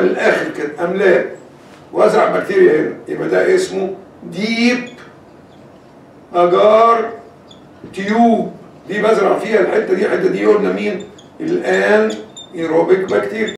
للاخر كده املاه وازرع بكتيريا هنا، يبقى ده اسمه ديب اجار تيوب. دي بزرع فيها الحته دي قلنا مين؟ الان ايروبيك بكتيريا.